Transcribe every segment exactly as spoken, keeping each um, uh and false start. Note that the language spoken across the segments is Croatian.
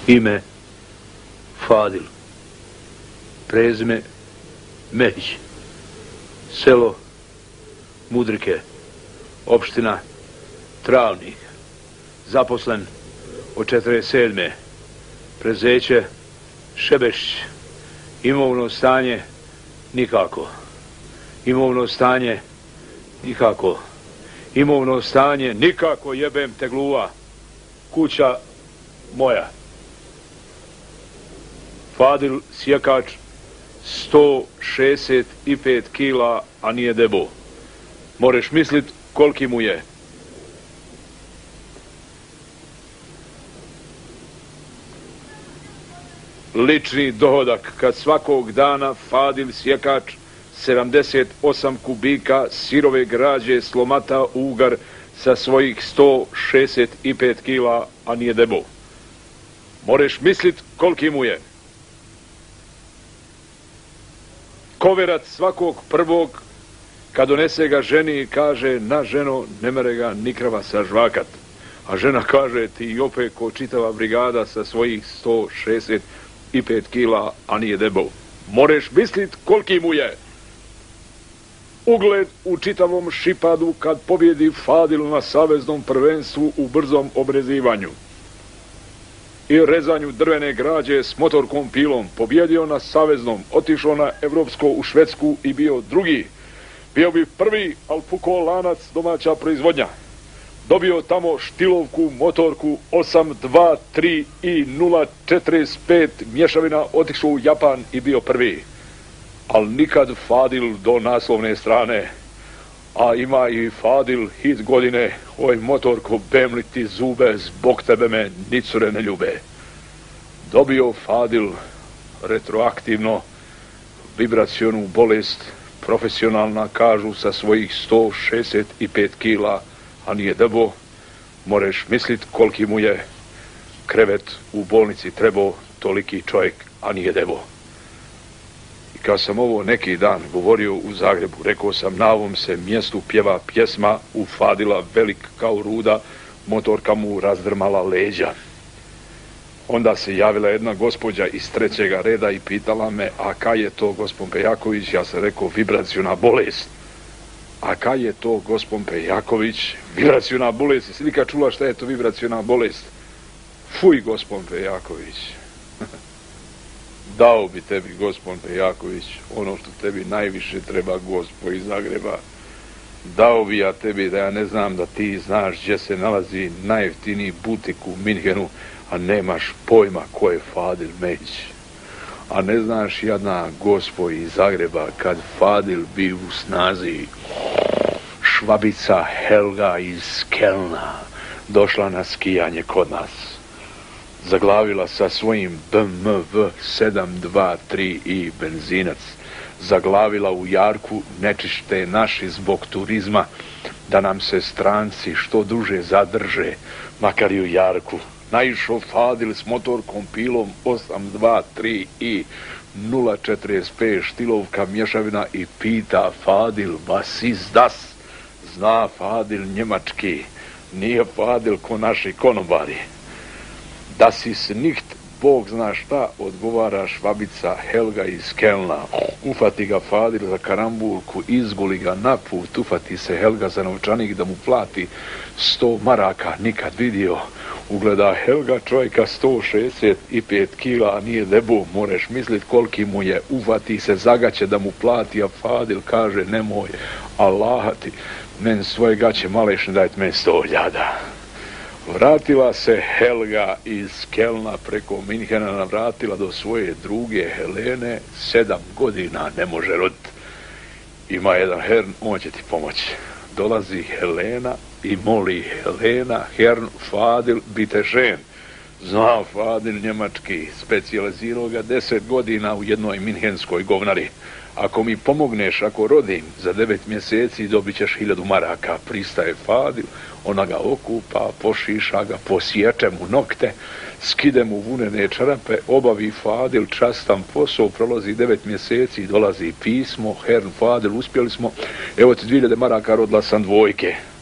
Ime Fadil, prezime Mehić, selo Mudrike, opština Travnik, zaposlen od četrdeset sedme. Prezeće Šebešić, imovno stanje nikako, imovno stanje nikako, imovno stanje nikako, jebem te gluva, kuća moja. Fadil sjekač sto šezdeset pet kila, a nije debo. Moreš mislit koliki mu je. Lični dohodak, kad svakog dana Fadil sjekač sedamdeset osam kubika sirove građe slomata ugar sa svojih sto šezdeset pet kila, a nije debo. Moreš mislit koliki mu je. Koverac svakog prvog, kad donese ga ženi, kaže: na ženo, ne mere ga nikrava sažvakat. A žena kaže: ti opet ko čitava brigada sa svojih sto šezdeset pet kila, a nije debo. Moreš mislit koliki mu je. Ugled u čitavom Šipadu kad pobjedi Fadil na saveznom prvenstvu u brzom obrezivanju i rezanju drvene građe s motorkom pilom. Pobjedio na saveznom, otišao na evropsko u Švedsku i bio drugi. Bio bi prvi, al pukao lanac, domaća proizvodnja. Dobio tamo štilovku, motorku osam dva tri i nula četrdeset pet mješavina, otišao u Japan i bio prvi. Al nikad Fadil do naslovne strane. A ima i Fadil hit godine: oj motorko, bemli ti zube, zbog tebe me nicure ne ljube. Dobio Fadil retroaktivno vibracionu bolest, profesionalna, kažu, sa svojih sto šezdeset pet kila, a nije debo. Moreš mislit koliki mu je. Krevet u bolnici trebao, toliki čovjek, a nije debo. Kad sam ovo neki dan govorio u Zagrebu, rekao sam: na ovom se mjestu pjeva pjesma u Fadila velik kao ruda, motorka mu razdrmala leđa. Onda se javila jedna gospođa iz trećega reda i pitala me: a kaj je to, gospon Pejaković? Ja sam rekao: vibraciona bolest. A kaj je to, gospon Pejaković? Vibraciona bolest. Jesi li kad čula šta je to vibraciona bolest? Fuj, gospon Pejaković. Dao bi tebi, gospon Pejaković, ono što tebi najviše treba, gospo iz Zagreba. Dao bi ja tebi da ja ne znam da ti znaš gdje se nalazi najjeftiniji butik u Minhenu, a nemaš pojma ko je Fadil Mehić. A ne znaš, jadna gospo iz Zagreba, kad Fadil bi u snazi, švabica Helga iz Kelna došla na skijanje kod nas. Zaglavila sa svojim B M W sedam dva tri i benzinac. Zaglavila u jarku, nečište naši zbog turizma, da nam se stranci što duže zadrže, makar i u jarku. Naišao Fadil s motorkom pilom osam dva tri i nula četrdeset pet štilovka mješavina i pita Fadil: was ist das? Zna Fadil njemački, nije Fadil ko naši konobari. Das ist nicht, Bog zna šta, odgovara švabica Helga iz Kelna. Ufati ga Fadil za karambulku, izguli ga na put, ufati se Helga za novčanik da mu plati sto maraka, nikad vidio. Ugleda Helga čovjeka sto šezdeset pet kila, a nije debo, moreš mislit koliki mu je. Ufati se zagaće da mu plati, a Fadil kaže: nemoj, Allaha ti, men svoje gaće malešne, dajte men sto ljada. Vratila se Helga iz Kelna preko Minhena, navratila do svoje druge Helene, sedam godina ne može roditi. Ima jedan Hern, on će ti pomoći. Dolazi Helena i moli Helena: Hern, Fadil, bite žen. Zna Fadil njemački, specijalizirao ga deset godina u jednoj minhenskoj govnari. Ako mi pomogneš, ako rodim, za devet mjeseci dobit ćeš hiljadu maraka. Pristaje Fadil, ona ga okupa, pošiša ga, posječe mu nokte, skide mu vunene čarape, obavi Fadil častan posao, prolazi devet mjeseci, dolazi pismo: Hern Fadil, uspjeli smo, evo ti dvije hiljade maraka, rodila sam dvojke.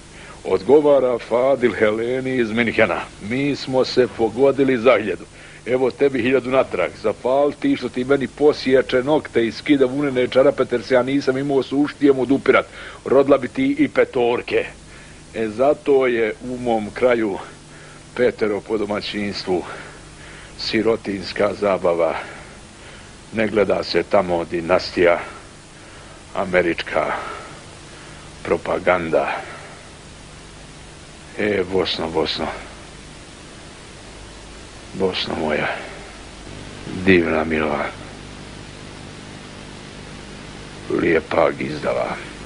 Odgovara Fadil Heleni iz Minhena. Mi smo se pogodili za hiljadu. Evo tebi hiljadu natrag. Zapal ti što ti meni posječe nokte i skida vunene čarape, ter se ja nisam imao suštijem odupirat. Rodila bi ti i petorke. E zato je u mom kraju petero po domaćinstvu sirotinska zabava. Ne gleda se tamo dinastija, američka propaganda. E, Bosno, Bosno, Bosno moja, divna, mila, lijepa gizdava.